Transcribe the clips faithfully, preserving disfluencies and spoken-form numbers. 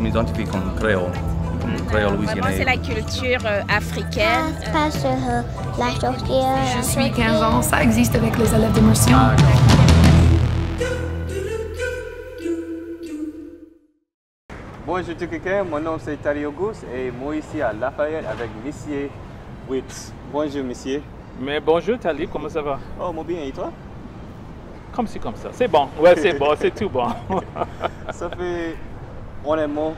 m'identifie comme créole. Créole louisianais. Vraiment, c'est la culture euh, africaine. Pas sur euh, la sorcière. Je suis quinze ans, ça existe avec les élèves d'immersion. Ah, Bonjour tout quelqu'un, mon nom c'est Tari Auguste et moi ici à Lafayette avec Monsieur Witz. Bonjour Monsieur. Mais bonjour Tali, comment ça va? Oh, moi bien et toi? Comme c'est comme ça, c'est bon, ouais c'est bon, c'est tout bon. Ça fait, honnêtement,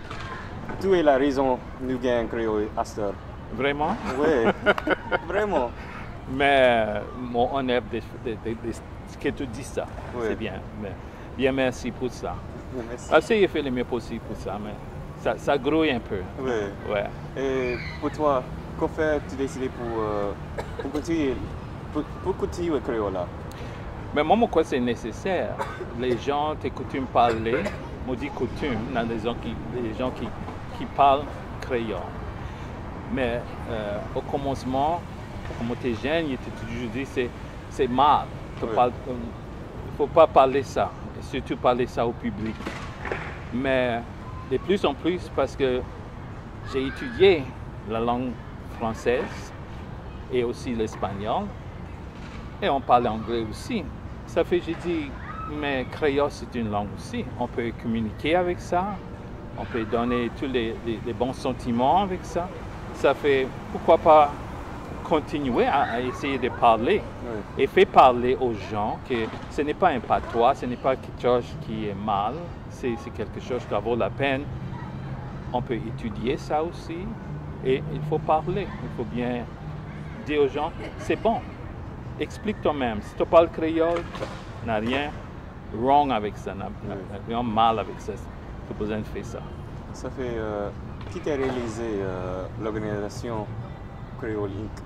tout est la raison nous gagnons créole à cette heure. Vraiment? Oui, vraiment. Mais mon honneur de, de, de, de, que tu dis ça, Oui. c'est bien. Mais, bien merci pour ça. Merci. Assez fait le mieux possible pour ça, mais ça, ça grouille un peu. Oui. Ouais. Et pour toi, qu'as fait-tu décidé pour, euh, pour continuer, pour, pour continuer le créole là? Mais moi, moi, quoi, c'est nécessaire. Les gens t'écoutent parler, on dit coutume, dans les gens qui, les gens qui, qui parlent créole. Mais euh, au commencement, comme tu es jeune, il était toujours dit c'est c'est mal. Il Oui. ne faut pas parler ça, et surtout parler ça au public. Mais de plus en plus, parce que j'ai étudié la langue française et aussi l'espagnol, et on parle anglais aussi. Ça fait que j'ai dit, mais créole c'est une langue aussi. On peut communiquer avec ça, on peut donner tous les, les, les bons sentiments avec ça. Ça fait, pourquoi pas continuer à, à essayer de parler Oui. et faire parler aux gens que ce n'est pas un patois, ce n'est pas quelque chose qui est mal, c'est c'est quelque chose qui vaut la peine. On peut étudier ça aussi et il faut parler, il faut bien dire aux gens, c'est bon, explique toi-même. Si tu parles créole, n'a rien wrong avec ça, n'a n'a rien mal avec ça, tu as besoin de faire ça. Ça fait, euh, qui t'a réalisé euh, l'organisation Créole Incorporée?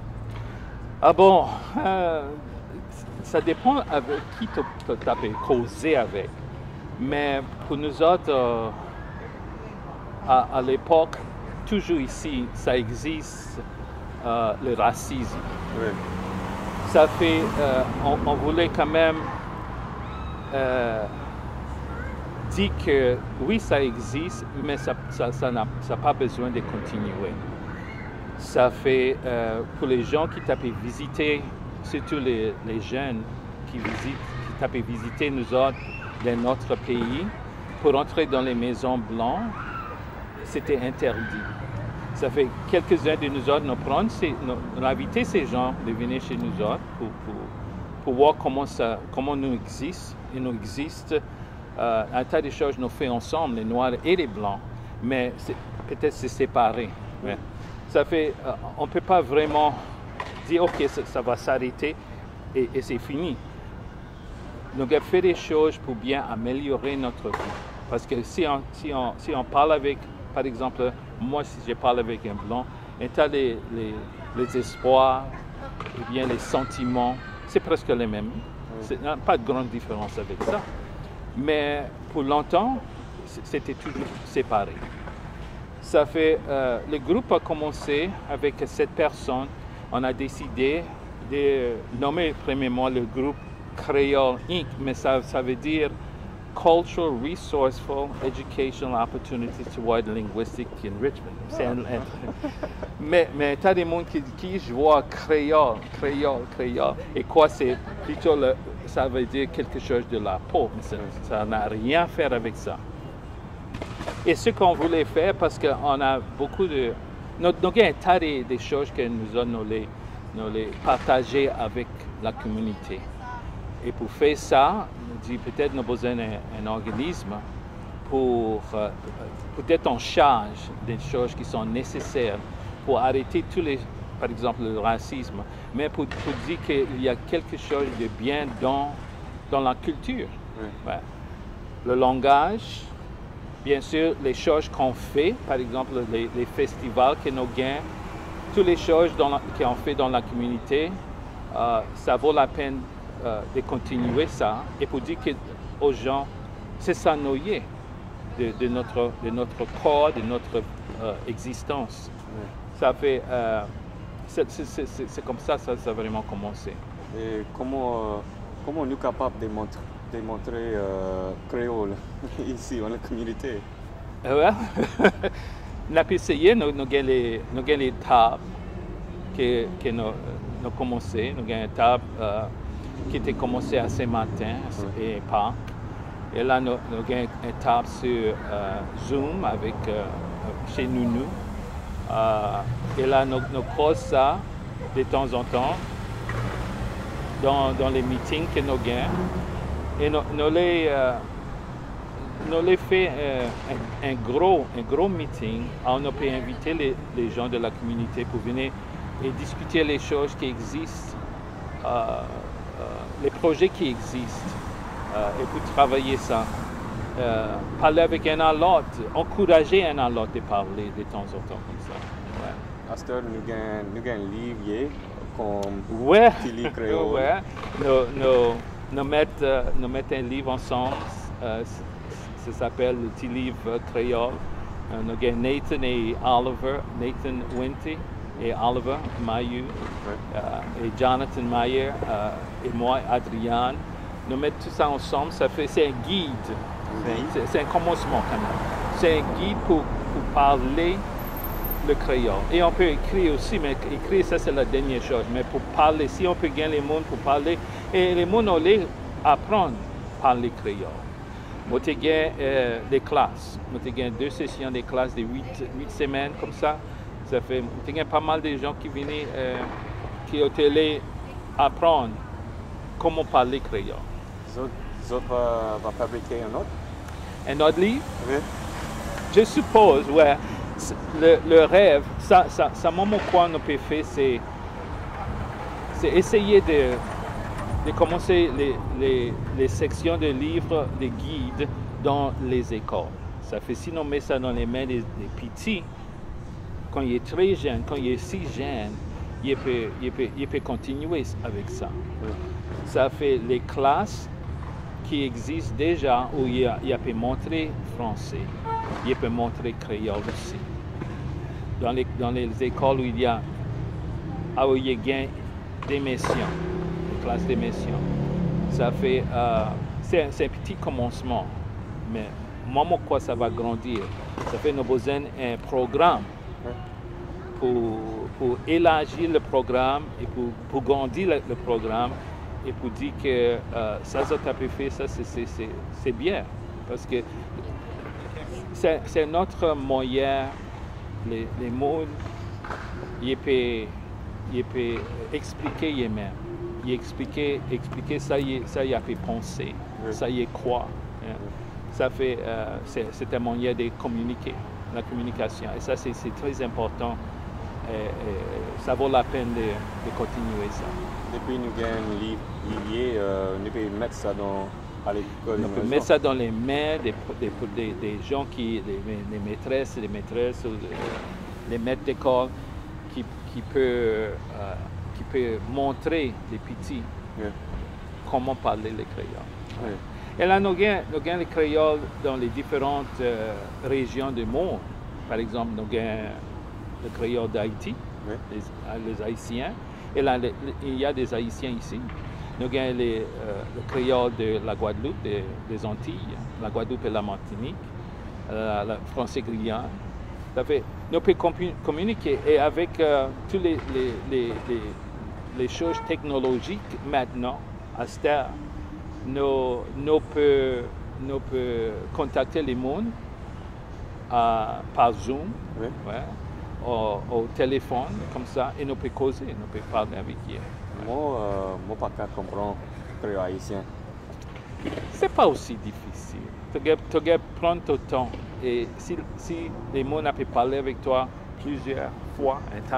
Ah bon, euh, ça dépend avec qui tu as causé avec. Mais pour nous autres, euh, à, à l'époque, toujours ici, ça existe euh, le racisme. Oui. Ça fait, euh, on, on voulait quand même euh, dire que oui, ça existe, mais ça n'a ça, n'a ça pas besoin de continuer. Ça fait, euh, pour les gens qui tapent visiter, surtout les, les jeunes qui visitent, qui tapent visiter nous autres dans notre pays, pour entrer dans les maisons blanches, c'était interdit. Ça fait quelques-uns de nous autres nous prendre, nous, nous inviter ces gens de venir chez nous autres pour, pour, pour voir comment, ça, comment nous existe. Il nous existe euh, un tas de choses nous fait ensemble, les noirs et les blancs, mais peut-être c'est séparé. Ouais. Ça fait, euh, on ne peut pas vraiment dire, OK, ça, ça va s'arrêter et, et c'est fini. Nous devons faire des choses pour bien améliorer notre vie. Parce que si on, si on, si on parle avec, par exemple, moi, si je parle avec un blanc, et tu as les, les, les espoirs, et bien les sentiments, c'est presque les mêmes. Il n'y a pas de grande différence avec ça. Mais pour longtemps, c'était toujours séparé. Ça fait, euh, le groupe a commencé avec sept personnes. On a décidé de nommer premièrement le groupe Créole Incorporée, mais ça, ça veut dire Cultural Resourceful Educational Opportunities Toward Linguistic Enrichment. C'est un, un, mais mais tu as des gens qui, qui jouent créole, créole, créole, et quoi, c'est plutôt, le, ça veut dire quelque chose de la peau, mais ça n'a rien à faire avec ça. Et ce qu'on voulait faire, parce qu'on a beaucoup de... Nous avons un tas de, de choses que nous allons les, nous les partager avec la communauté. Et pour faire ça, nous dit peut-être nous avons besoin d'un un organisme pour euh, peut-être en charge des choses qui sont nécessaires pour arrêter tous les, par exemple, le racisme, mais pour, pour dire qu'il y a quelque chose de bien dans, dans la culture. Oui. Ouais. Le langage, bien sûr, les choses qu'on fait, par exemple, les, les festivals que nous gagnons, toutes les choses qu'on fait dans la communauté, euh, ça vaut la peine euh, de continuer ça et pour dire que, aux gens, c'est ça noyer de, de, notre, de notre corps, de notre euh, existence. Oui. Ça fait, euh, c'est comme ça que ça, ça a vraiment commencé. Et comment, euh, comment nous sommes capables de montrer, de montrer euh, créole ici, dans la communauté? Ouais. On a pu essayer, nous avons les, les tables que, que nous avons commencé. Nous avons une table euh, qui était commencée à ce matin oui. et pas. Et là, nous, nous avons une table sur euh, Zoom avec euh, chez Nounou. Euh, et là, nous, nous croisons ça de temps en temps dans, dans les meetings que nous gagnons. Et nous, nous les, euh, nous les fait euh, un, un, gros, un gros meeting. On peut inviter les, les gens de la communauté pour venir et discuter les choses qui existent, euh, euh, les projets qui existent, euh, et pour travailler ça. Euh, parler avec un à l'autre, encourager un à l'autre de parler de temps en temps comme ça. Ouais. Astor, nous avons un livre comme ouais. Petit créole. Ouais. Nous, nous, nous, mettons, euh, nous mettons un livre ensemble, euh, ça s'appelle le Petit livre créole. Euh, nous avons Nathan et Oliver, Nathan Winty et Oliver Mayu, ouais. euh, et Jonathan Mayer euh, et moi, Adrian. Nous mettons tout ça ensemble, ça fait, c'est un guide. C'est un commencement quand même. C'est un guide pour, pour parler le créole. Et on peut écrire aussi, mais écrire, ça c'est la dernière chose. Mais pour parler, si on peut gagner les mondes pour parler, et les mondes, on les apprendre à parler créole. Moi, j'ai gagné euh, des classes. Moi, j'ai gagné deux sessions des classes de huit semaines comme ça. Ça fait, j'ai gagné pas mal de gens qui venaient, euh, qui ont été apprendre comment parler créole. Vous autres va fabriquer un autre? Un autre livre? Oui. Je suppose, ouais. Le, le rêve, ça, ça, ça moment quoi on peut faire, c'est, c'est essayer de, de commencer les, les, les sections de livres, de guides dans les écoles. Ça fait si on met ça dans les mains des, des petits, quand il est très jeune, quand il est si jeune, il peut, il peut, il peut continuer avec ça. Oui. Ça fait les classes qui existent déjà où il, a, il peut montrer français, il peut montrer créole aussi. Dans les, dans les écoles où il y a, où il y a des missions, des classes d'émission, ça fait, euh, c'est, c'est un petit commencement, mais moi, quoi ça va grandir. Ça fait nous besoin d'un programme pour, pour élargir le programme et pour, pour grandir le, le programme. Et pour dire que euh, ça, ça t'a fait, ça, c'est bien. Parce que c'est notre moyen, les, les mots, il peut, il peut expliquer lui-même. Il expliquer, expliquer ça, il, ça, il a fait penser, oui. Ça, il croit. Hein. Oui. Ça fait, euh, c'est un moyen de communiquer, la communication. Et ça, c'est très important. Et, et, ça vaut la peine de, de continuer ça. Depuis nous avons un livre lié, euh, nous pouvons mettre ça dans, à l'école. On peut mettre ça dans les mains des, des, des, des gens qui, des, des maîtresses, des maîtresses, ou des, des maîtres d'école qui, qui peuvent euh, qui peut montrer les petits yeah. comment parler le créole. Yeah. Et là, nous avons les créoles dans les différentes euh, régions du monde. Par exemple, nous avons le créole d'Haïti, oui. les, les Haïtiens. Et là, les, il y a des Haïtiens ici. Nous avons les, euh, le créole de la Guadeloupe, des, des Antilles, la Guadeloupe et la Martinique, euh, le français Guyane. Ça fait, nous pouvons communiquer et avec euh, toutes les, les, les, les, les choses technologiques maintenant, à cette heure, nous, nous pouvons nous peut contacter les mondes euh, par Zoom. Oui. Ouais. Au, au téléphone, comme ça, et nous pouvons causer, nous pouvons parler avec eux. Moi, euh, moi, pas qu'à comprendre le créole haïtien. C'est pas aussi difficile. Tu dois prendre ton temps. Et si, si les mots n'ont pas parlé avec toi plusieurs fois, tu,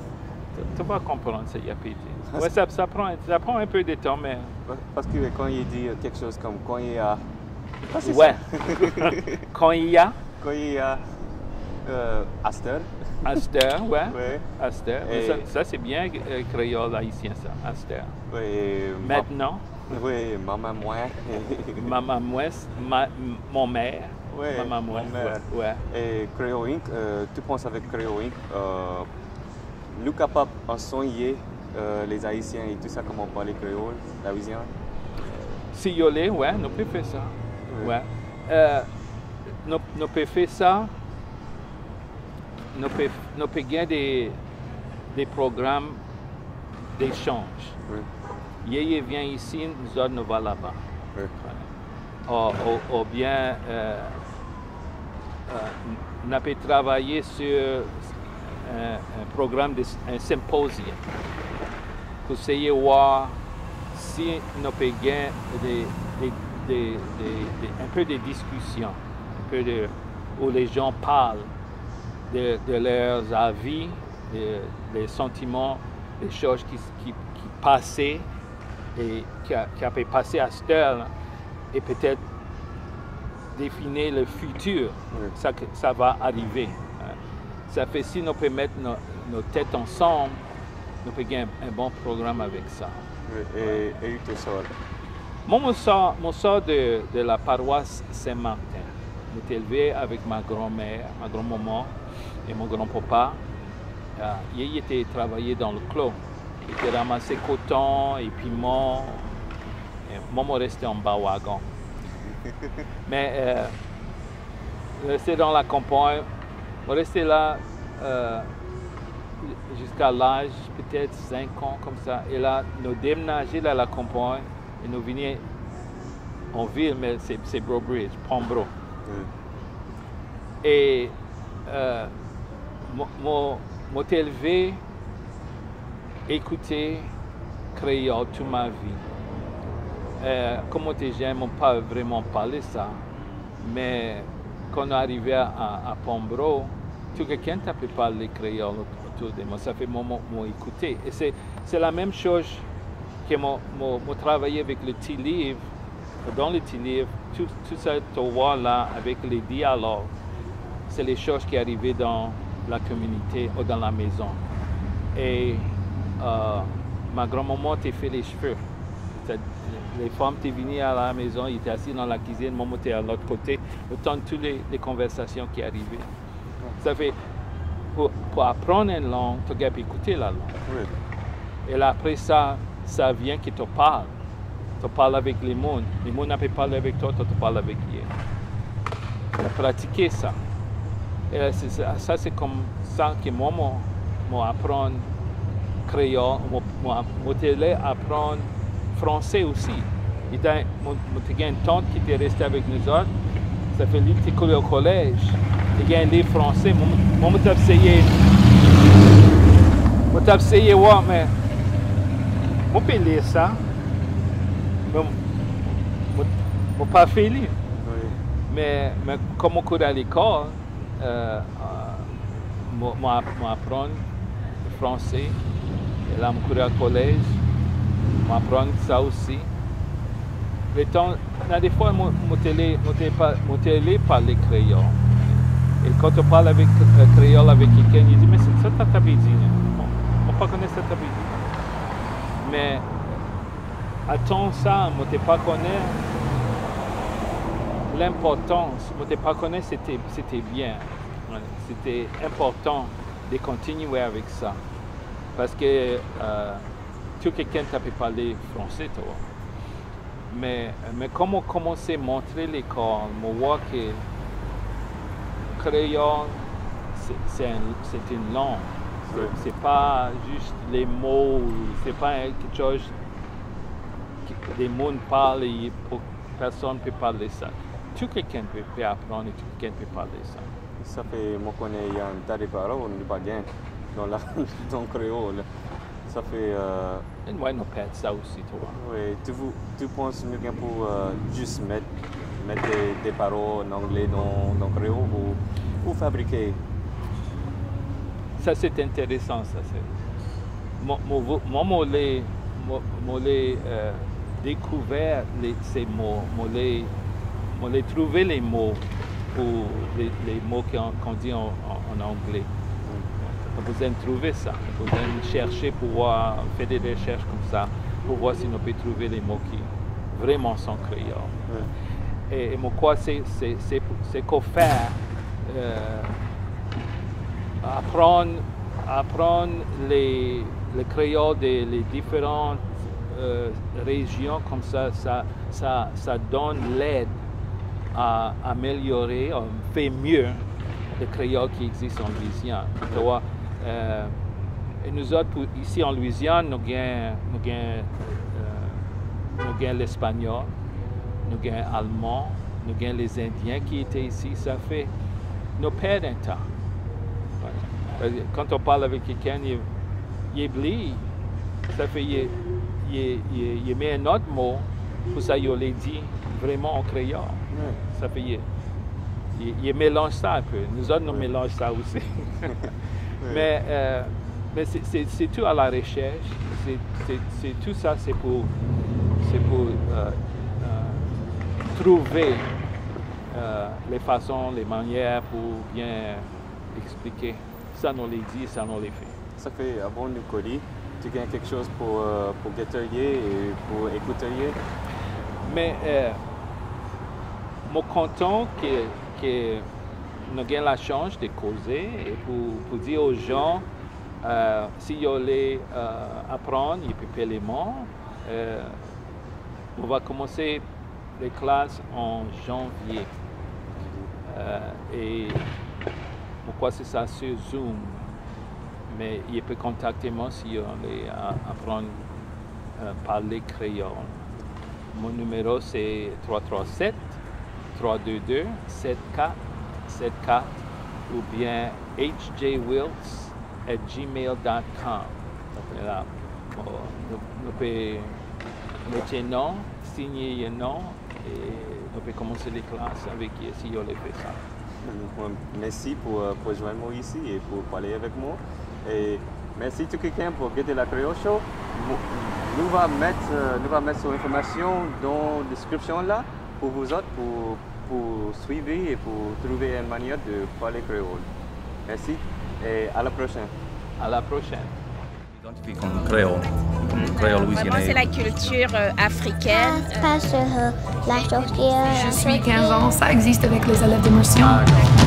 tu vas comprendre ce qu'il y a pété. Ouais, ça, ça, prend, ça prend un peu de temps, mais... Parce que quand il dit quelque chose comme quand il y a... Ouais. Quand il y a... Quand il y a... Euh, Astor. Astor, ouais. Oui. Astor. Et... Ça, ça c'est bien euh, créole haïtien, ça. Astor. Oui. Maintenant. Oui, maman moi. Maman moi, ma, mon mère. Oui. Maman moi. Ouais. ouais. Et Créole Inc, euh, tu penses avec Créole Inc, euh, nous capables d'enseigner euh, les Haïtiens et tout ça, comment parler créole, la Louisiane? Si y a, ouais, nous pouvons faire ça. Oui. Ouais. Euh, nous pouvons faire ça, nous pouvons nous peut gagner des, des programmes d'échange. Oui. Yéyé vient ici, nous autres, nous allons là-bas. Oui. Ou, ou, ou bien, euh, euh, nous pouvons travailler sur un, un programme, de, un symposium, pour essayer de voir si nous pouvons gagner des, des, des, des, des, un peu de discussion, un peu de, où les gens parlent de, de leurs avis, des sentiments, des choses qui, qui, qui passaient et qui, a, qui avaient passé à cette heure et peut-être définir le futur, oui. ça, ça va arriver. Ça fait si nous pouvons mettre nos, nos têtes ensemble, nous pouvons gagner un, un bon programme avec ça. Oui. Et, et tu sors? Moi, je sors, je sors de, de la paroisse Saint-Martin. J'étais élevé avec ma grand-mère, ma grand-maman et mon grand-papa. Uh, il était travaillé dans le clos. Il était ramassé coton et piment. Et moi, je restais en bas wagon. Mais euh, je restais dans la campagne. Je restais là euh, jusqu'à l'âge peut-être cinq ans comme ça. Et là, nous déménageons à la campagne et nous venions en ville, mais c'est Brobridge, Pombro. Mm. Et euh, m'ont élevé, écouté créole toute ma vie. Euh, comme j'étais jeune, je n'ai pas vraiment parlé ça, mais quand on est arrivé à, à Pombro, tout quelqu'un t'a pu parler créole autour de moi. Ça fait moi m'ont écouté. Et c'est la même chose que j'ai travaillé avec le petit livre. Dans le petit livre, tout, tout ça, tu vois là, avec les dialogues, c'est les choses qui arrivaient dans la communauté ou dans la maison. Et euh, ma grand-maman t'a fait les cheveux. Les femmes étaient venues à la maison, ils étaient assis dans la cuisine, maman était à l'autre côté, autant de toutes les, les conversations qui arrivaient. Ça fait, pour, pour apprendre une langue, tu dois écouter la langue. Oui. Et là, après ça, ça vient qui te parle. Tu parles avec les mondes. Les mondes n'ont pas parlé avec toi, tu parles avec eux. Tu as pratiqué ça. Et ça, ça c'est comme ça que moi, moi, apprendre créole, moi, moi, apprendre français aussi. Il y a une tante qui était restée avec nous autres. Ça fait lui qui était au collège. Il y a un livre français. Moi, je t'ai essayé. Je t'ai essayé, ouais, mais je peux lire ça. Mais je ne peux pas faire lire. Oui. Mais, mais comme on court à l'école, euh, euh, je apprends le français. Et là, je cours au collège. Je apprends ça aussi. Les temps, des fois, je télé parle créole. Et quand on parle avec euh, créole avec quelqu'un, il dit mais c'est ça ta tabidine. On ne pas connaître ça tabidine. Mais attends ça, je ne pas connaître l'importance. Je ne pas connaître c'était c'était bien. C'était important de continuer avec ça. Parce que euh, tout quelqu'un t'a pu parler français, toi. Mais, mais comme on commençait à montrer l'école, on voit que créole, c'est un, une langue. C'est oui. Pas juste les mots, c'est pas quelque chose que les gens parlent et personne ne peut parler ça. Tout quelqu'un peut, peut apprendre et tout quelqu'un peut parler ça. Ça fait, moi, qu'on est un tas de paroles, on n'est pas bien dans la dans le créole. Ça fait. Euh... Et moi, nous perdons ça aussi, toi. Oui, tu, tu penses mieux pour euh, juste mettre, mettre des, des paroles en anglais dans, dans le créole ou, ou fabriquer? Ça, c'est intéressant, ça. Moi, moi, j'ai euh, découvert les, ces mots, j'ai trouvé les mots pour les, les mots qu'on qu dit en, en, en anglais. On a besoin de trouver ça, on a besoin de chercher pour voir, faire des recherches comme ça, pour voir si on peut trouver les mots qui vraiment sont créoles. Oui. Et, et moi, quoi, c'est qu'on fait euh, apprendre, apprendre les, les créoles des les différentes euh, régions, comme ça, ça, ça, ça donne l'aide a amélioré, a fait mieux le créole qui existe en Louisiane. Tu vois, euh, et nous autres, pour, ici en Louisiane, nous avons nous avons, euh, nous avons l'espagnol, nous avons l'allemand, nous avons les Indiens qui étaient ici. Ça fait nos pères d'un temps. Quand on parle avec quelqu'un, il, il oublie. Ça fait il, il, il, il met un autre mot pour ça, il l'a dit vraiment en créole. Ouais. Ça fait il, il, il mélange ça un peu. Nous autres, nous ouais. mélangeons ça aussi. ouais. Mais, euh, mais c'est, c'est, c'est tout à la recherche. C'est, c'est, c'est tout ça, c'est pour, c'est pour euh, euh, trouver euh, les façons, les manières pour bien expliquer. Ça nous les dit, ça nous les fait. Ça fait avant le colis, tu gagnes quelque chose pour, euh, pour guetterier et pour écouterier? Mais euh, je suis content que, que nous avons la chance de causer et pour, pour dire aux gens euh, si ils veulent euh, apprendre, ils peuvent payer les mots. Euh, on va commencer les classes en janvier. Euh, et pourquoi c'est ça sur Zoom? Mais il peut contacter moi si on veut apprendre à parler créole. Mon numéro c'est trois trois sept, trois deux deux, sept quatre sept quatre ou bien h j wills at gmail dot com. Là, nous, nous pouvons mettre un nom, signer un nom et nous pouvons commencer les classes avec si on les fait ça. Merci pour, pour joindre moi ici et pour parler avec moi. Et merci tout quelqu'un pour guetter la Creole Show. Nous allons mettre, nous va mettre son information dans la description là pour vous autres, pour, pour suivre et pour trouver une manière de parler créole. Merci et à la prochaine. À la prochaine. Identifié comme créole, comme créole louisianais. Vraiment, c'est la culture euh, africaine. Parce que la sorcière. Je suis quinze ans, ça existe avec les élèves d'immersion. Ah,